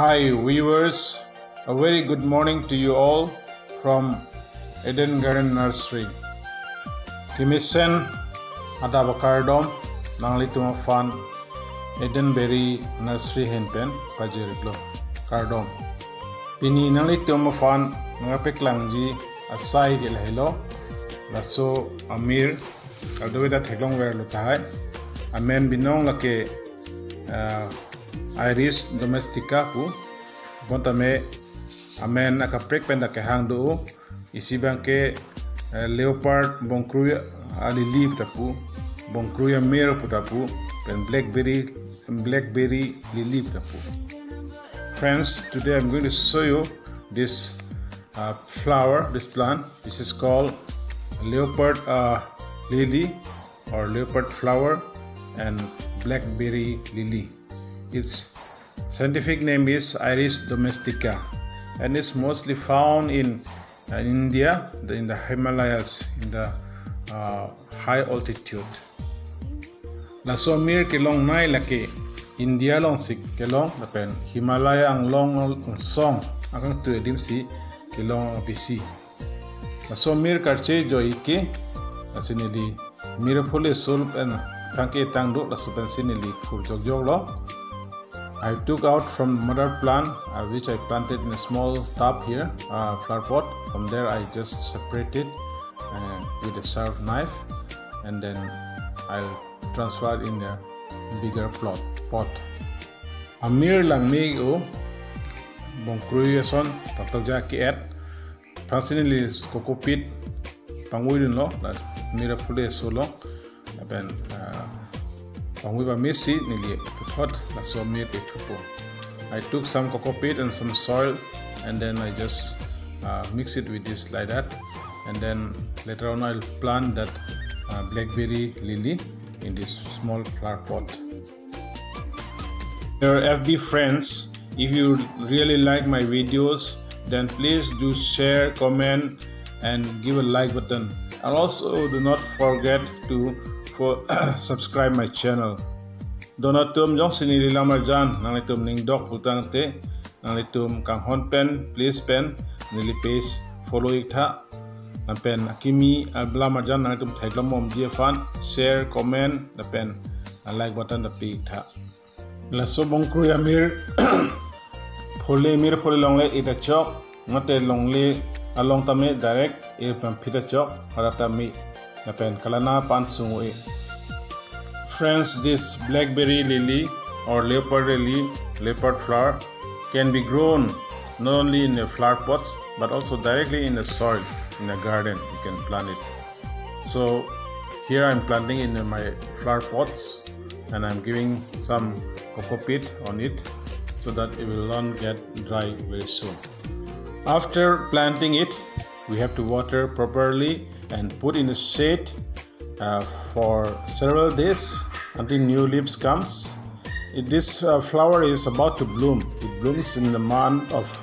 Hi viewers, a very good morning to you all from Eden Garden Nursery. Kimisen Adabakardom Nanglituma Fan Edenberry Nursery Henpen Pajeriklo Kardom. Pini Nanglituma Fan Nangapeklangi Asai Gilhelo Lasso Amir Kaldoida Teglong Ver Lutai Amen Binong Lake Iris domestica pu bontame amen akaprek penda ke hangdo isibang ke leopard bonkruya ali leaf tapu bonkruya mero putapu pen blackberry leaf tapu. Friends, today I'm going to show you this flower, this plant. This is called leopard lily or leopard flower and blackberry lily. Its scientific name is Iris domestica and is mostly found in India, in the Himalayas, in the high altitude. La somir kelong nai laki India long sik kelong lapen Himalaya ang long song akang tu edim si kelong bisi. La somir karche jo ike asinili mirapole sulp and kanke tangdo la supen sinili fur jog lo. I took out from mother plant which I planted in a small tub here, flower pot. From there I just separated with a sharp knife and then I'll transfer it in a bigger pot. Amir lang mig o bongkruyason patogja ki et personally kokopit panguidun lo la mira pule solo aben Pangwiba misi nili puthot la somir etupo. I took some cocoa peat and some soil and then I just mix it with this like that, and then later on I'll plant that blackberry lily in this small flower pot. Dear FB friends, if you really like my videos, then please do share, comment and give a like button, and also do not forget to subscribe my channel. Donatum jong sinili lamarjan nanglitum ning dok putang te nanglitum kang hon pen please pen nili page follow ikta na pen akimi lamarjan nanglitum thailamom dia fan share comment na pen like button da pi ikta la sobong kruya mir phole longle ita chok ngate longle along tame direct e pam phita chok harata mi na pen kalana pan sungu e. Friends, this blackberry lily or leopard flower can be grown not only in the flower pots but also directly in the soil in the garden. You can plant it. So here I'm planting in my flower pots and I'm giving some cocoa peat on it so that it will not get dry very soon. After planting it, we have to water properly and put in the shade for several days until new leaves comes. This flower is about to bloom. It blooms in the month of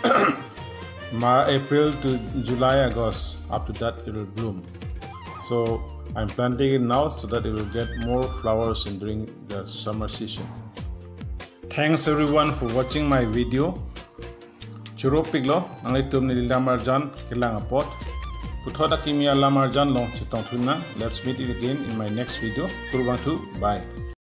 April to July, August. After that it will bloom. So I'm planting it now so that it will get more flowers during the summer season. Thanks everyone for watching my video. Churo piglo nanglitum ni lamarjan kelang pot. Puthoda kimia lamarjan long chitong tuna. Let's meet it again in my next video. Kurbantu, bye.